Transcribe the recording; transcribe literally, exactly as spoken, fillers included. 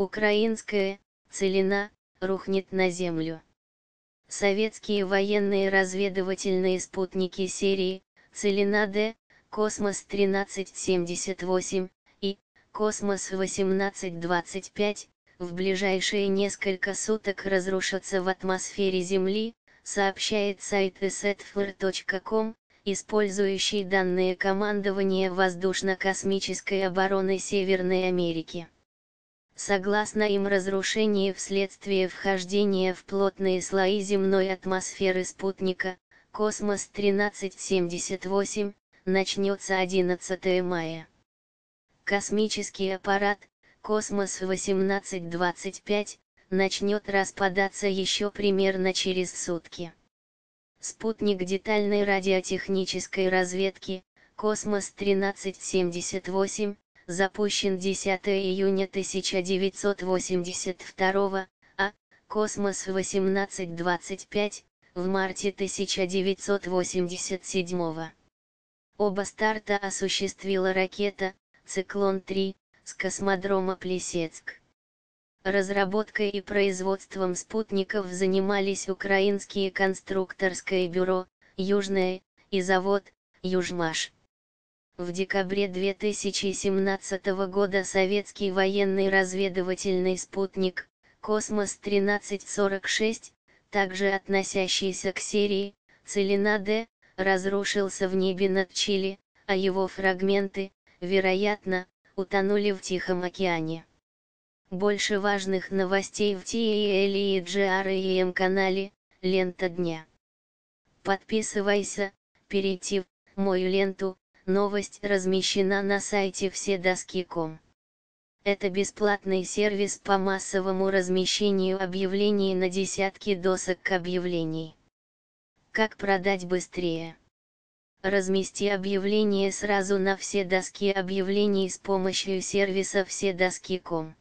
Украинская целина рухнет на землю. Советские военные разведывательные спутники серии Целина-Д, Космос тринадцать семьдесят восемь и Космос восемнадцать двадцать пять в ближайшие несколько суток разрушатся в атмосфере Земли, сообщает сайт эс эт эф эр точка ком, использующий данные Командования воздушно-космической обороны Северной Америки. Согласно им, разрушение вследствие вхождения в плотные слои земной атмосферы спутника, Космос тринадцать семьдесят восемь, начнется одиннадцатого мая. Космический аппарат, Космос восемнадцать двадцать пять, начнет распадаться еще примерно через сутки. Спутник детальной радиотехнической разведки, Космос тринадцать семьдесят восемь, запущен десятого июня тысяча девятьсот восемьдесят второго, а Космос восемнадцать двадцать пять в марте тысяча девятьсот восемьдесят седьмого. Оба старта осуществила ракета «Циклон-три» с космодрома Плесецк. Разработкой и производством спутников занимались украинские конструкторское бюро «Южное» и завод «Южмаш». В декабре две тысячи семнадцатого года советский военный разведывательный спутник «Космос тринадцать сорок шесть», также относящийся к серии Целина-Д, разрушился в небе над Чили, а его фрагменты, вероятно, утонули в Тихом океане. Больше важных новостей в ти эл и джи ар и эм канале «Лента дня». Подписывайся, перейти в мою ленту. Новость размещена на сайте вседоски точка ком. Это бесплатный сервис по массовому размещению объявлений на десятки досок объявлений. Как продать быстрее? Размести объявление сразу на все доски объявлений с помощью сервиса вседоски точка ком.